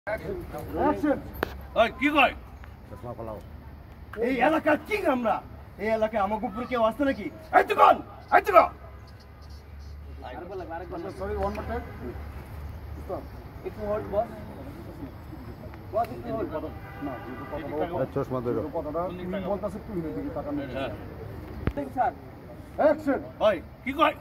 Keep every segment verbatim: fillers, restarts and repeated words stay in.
কি কয় এই এলাকার কিং আমরা এই এলাকায় আমাকে উপরে কেউ আসছে নাকি এই তো কোন এই তো sorry one more time stop একটু হোল্ড বস বস একটু হোল্ড না কথা চশমা ধরো কথাটা তুমি বলতাছ একটু হিনে দিকে টাকা নেই হ্যাঁ ঠিক স্যার অ্যাকশন ওই কি কয়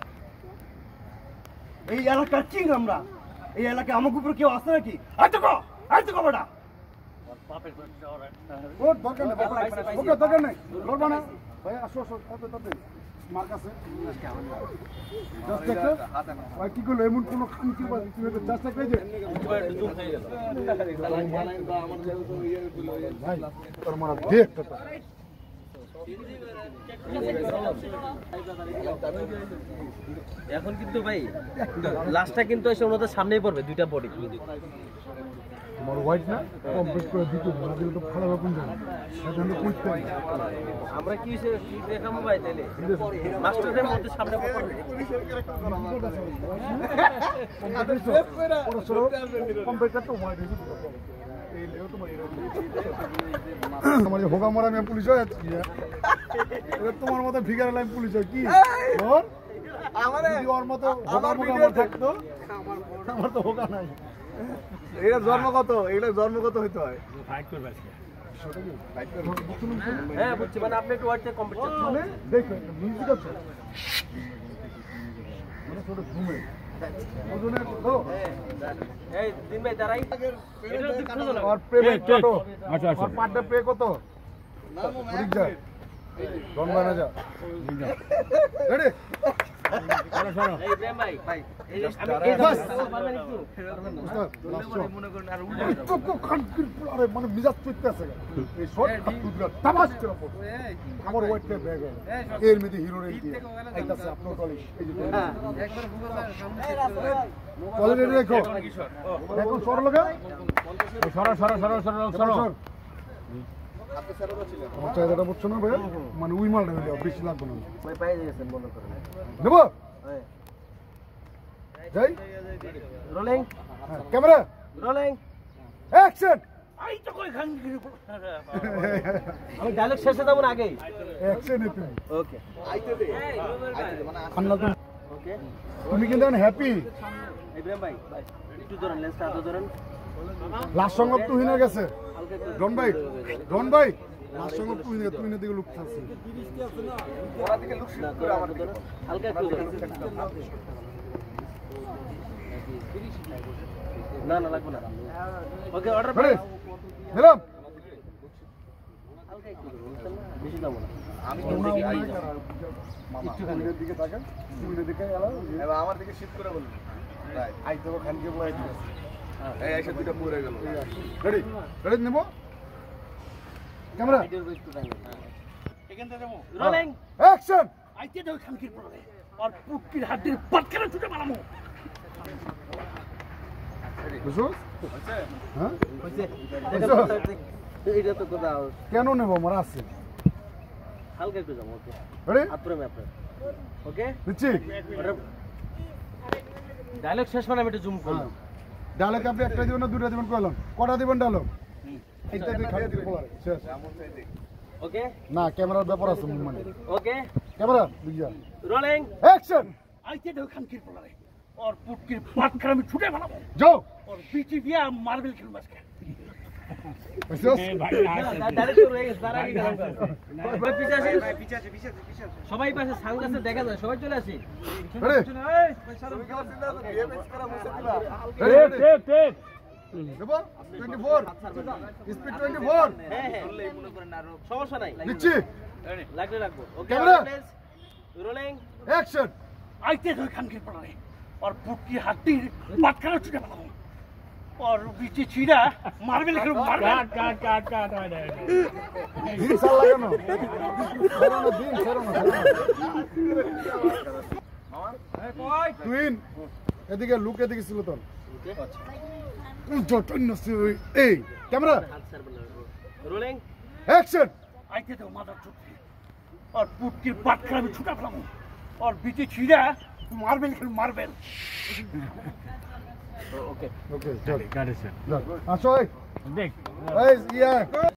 এই এলাকার কিং আমরা এই এলাকায় আমাকে উপরে কেউ আসছে নাকি এই তো কো এই তো কো বড়া বাপের করে যাওয়ার ও দরকার নেই ওকে দরকার নেই করবা না ভাই আসো আসো কত কত মার কাছে জাস্ট একটা ভাই কি করলো এমন কোন কাম কি বাদ তুমি তো জাস্ট একটা যে জুম হয়ে গেল ভাই তোর মারা দেখ তো এখন কিন্তু ভাই লাস্টটা কিন্তু এসে ওনাদের সামনেই পড়বে দুইটা বডি তোমার হোয়াইট না কমপ্লিট করে দিতে না দিলে তো ভালো রকম যাবে সেজন্য কইতে আমরা কি কি দেখাবো ভাই তাইলে মাস্টারদের মধ্যে সামনে পড়বে কম্পিউটার তো হোয়াইট এই লেও তোমার আমার হোগা মরা আমি পুলিশ হয়ে যাচ্ছি এটা তোমার মতো ফিগার লাইন পুলিশ হয় কি ওর আমারে ওর মতো হোগা মোগা আমার থাকতো আমার তো হোগা নাই এটা জন্মগত এটা জন্মগত হইতে হয় ফাইট করবে আজকে ফাইট করবে হ্যাঁ বুঝছি মানে আপনি একটু ওয়ার্ডে কম্পিটিশন মানে দেখো মিউজিক আছে মানে ছোট ঘুমে ওজনে তো এই দিন ভাই দাঁড়াই এটা দেখছো না আর প্রে কত আচ্ছা আচ্ছা আর পার্টটা প্রে কত না মুরিক যা ডন বানা যা রেডি চলো চলো এই প্রেম ভাই ভাই এই আমি এই পারবেন একটু মনে করেন আর উল্টো তো তো খানকির আরে মানে মিজাজ চুইতে আছে এই শর্ট দুধরা তামাশ করে পড়ে আমার ওয়েটে ব্যাগ এর মধ্যে হিরো রে দিয়ে আইতাছে আপনার কলেজ এই যে একবার গুগল সামনে কলেজ রেডি রাখো এখন সর লাগা সরা সরা সরা সরা সরা আপনি সরা ছিল আমার চাইদাটা বুঝছো না ভাই মানে উই মাল দেবে বেশি লাগবে না ভাই পাই গেছেন মনে করেন দেব হ্যাঁ যাই রোলিং ক্যামেরা রোলিং অ্যাকশন আই তো কই খান আমি ডায়লগ শেষে দেব না আগেই অ্যাকশন তুমি ওকে আইতে দে আইতে দে মানে আন্না তুমি ওকে তুমি কিন্তু হ্যাপি ইব্রাহিম ভাই একটু ধরেন লেন্সটা আদর ধরেন লাস্ট সঙ্গ তুই না গেছে রন ভাই রন ভাই লাস্ট সঙ্গ তুই না তুই না দিকে লুক থাকছে ওরা দিকে লুক শুট করে আমার দিকে হালকা একটু ধরেন না না লাগবে না ওকে অর্ডার রেডি দিলাম হালকা একটু ধরুন বেশি দাও না আমি কোন দিকে আই একটু খানির দিকে তাকান তুই দিকে এলো এবার আমার দিকে শিফট করে বলুন রাইট আই তো খানকে বলাই দিস এই এসে দুটো পুরো গেল রেডি রেডি নেব ক্যামেরা এখান থেকে যাবো রোলিং অ্যাকশন আইতে দাও খানকির পড়ে আর পুটকির হাড়ির পাটখানা ছুটে মারামু বুঝছো হ্যাঁ হইছে এটা তো কোথাও কেন নেব আমার আছে হালকা একটু যাবো ওকে রেডি আপরে মে আপরে ওকে দিচ্ছি ডায়লগ শেষ মানে আমি একটু জুম করলাম ডায়লগ আপনি একটা দিবেন না দুটো দিবেন কইলাম কটা দিবেন ডায়লগ এইটা দিয়ে খালি দিব বলার শেষ ওকে না ক্যামেরার ব্যাপার আছে মানে ওকে ক্যামেরা বুঝিয়া রোলিং অ্যাকশন আইতে দাও খানকির পড়ে আর পুটকির পাটখানা আমি ছুটে মারামু যাও আর বিচি দিয়া মার্বেল খেলবো আজকে বুঝছস ডাইরেক্ট করে দাঁড়া কি গেলাম ভাই পিছে আসেন ভাই পিছে আছে পিছে আছে পিছে আছে সবাই পাশে সানগ্লাসে দেখা যায় সবাই চলে আসি রেডি এই পয়সা রবি গেল চিন্তা তো বিএমএস করা মুছে দিলা রেডি টেক টেক দেব চব্বিশ স্পিড চব্বিশ হ্যাঁ হ্যাঁ বললেই মনে করেন আর সমস্যা নাই দিচ্ছি লাগলে লাগবো ওকে ক্যামেরা রোলিং অ্যাকশন আইতে দাও খানকির পড়ে আর পুটকির হাড়ির পাটখানা ছুটে মারামু আর বিচি ছিড়া মার্বেল খেলবো মার্বেল কাট কাট কাট হয় না দিন সাল লাগানো সারানো দিন সারানো মামা এই কই টুইন এদিকে লুক এদিকে ছিল তোর যতন নসি এই ক্যামেরা রোলিং অ্যাকশন আইতে দাও মাদার চুটকি আর পুটকির পাটখানা আমি ছুটে মারামু আর বিচি ছিড়া মার্বেল খেলবো মার্বেল ওকে ওকে চল আসো এই দেখ এই ইয়া